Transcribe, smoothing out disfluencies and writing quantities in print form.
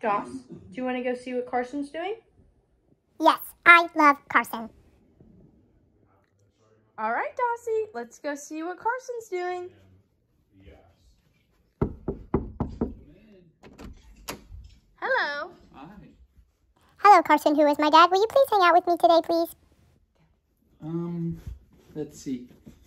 Doss, do you want to go see what Carson's doing? Yes, I love Carson. All right, Dossie, let's go see what Carson's doing. Hello. Hi. Hello, Carson, who is my dad. Will you please hang out with me today, please? Let's see.